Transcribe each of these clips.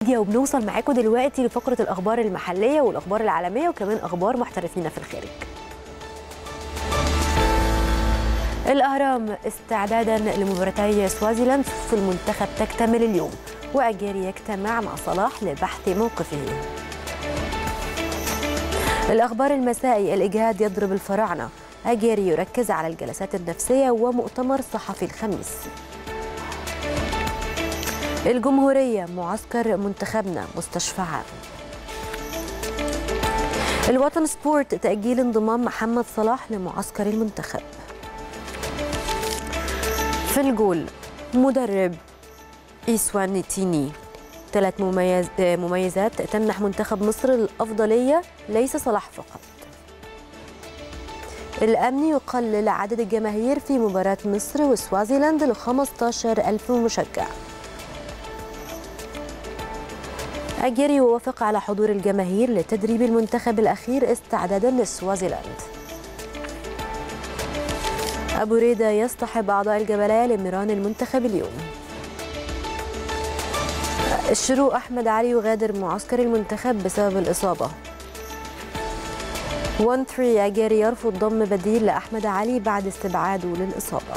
وبنوصل معاكم دلوقتي لفقرة الأخبار المحلية والأخبار العالمية وكمان أخبار محترفين في الخارج. الأهرام استعدادا لمباراتي سوازيلاند في المنتخب تكتمل اليوم، وأجاري يجتمع مع صلاح لبحث موقفه. الأخبار المسائي الإجهاد يضرب الفراعنة، أجاري يركز على الجلسات النفسية ومؤتمر صحفي الخميس. الجمهورية معسكر منتخبنا مستشفى عام. الوطن سبورت تأجيل انضمام محمد صلاح لمعسكر المنتخب. في الجول مدرب إسوانيتيني، 3 مميزات تمنح منتخب مصر الأفضلية ليس صلاح فقط. الأمن يقلل عدد الجماهير في مباراة مصر وسوازيلاند ل 15,000 مشجع. أجاري يوافق على حضور الجماهير لتدريب المنتخب الأخير استعدادا لسوازيلاند. أبو ريدة يصطحب أعضاء الجبلية لميران المنتخب اليوم. الشروق أحمد علي يغادر معسكر المنتخب بسبب الإصابة. 1-3 أجاري يرفض ضم بديل لأحمد علي بعد استبعاده للإصابة.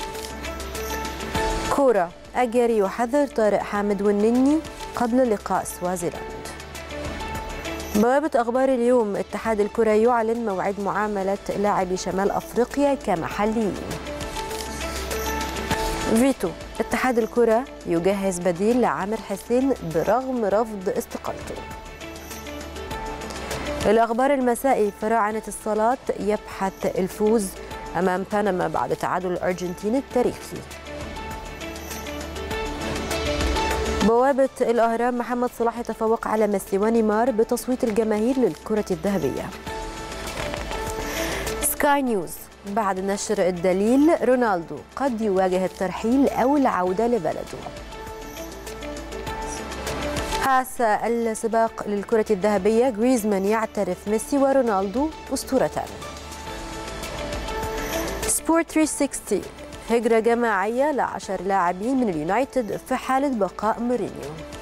كورة أجاري يحذر طارق حامد والنني قبل لقاء سوازيلاند. بوابة أخبار اليوم، اتحاد الكرة يعلن موعد معاملة لاعبي شمال أفريقيا كمحليين. فيتو، اتحاد الكرة يجهز بديل لعامر حسين برغم رفض استقالته. الأخبار المسائي، فراعنة الصالات يبحث الفوز أمام بنما بعد تعادل الأرجنتين التاريخي. بوابة الأهرام، محمد صلاح يتفوق على ميسي ونيمار بتصويت الجماهير للكرة الذهبية. سكاي نيوز، بعد نشر الدليل رونالدو قد يواجه الترحيل أو العودة لبلده. حاس السباق للكرة الذهبية، غريزمان يعترف ميسي ورونالدو أسطورتان. سبورت 360، هجرة جماعية ل10 لاعبين من اليونايتد في حالة بقاء مورينيو.